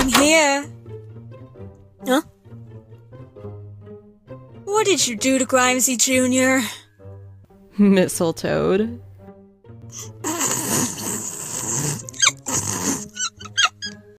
Nothing here. Huh? What did you do to Grimesy Jr.? Mistletoe.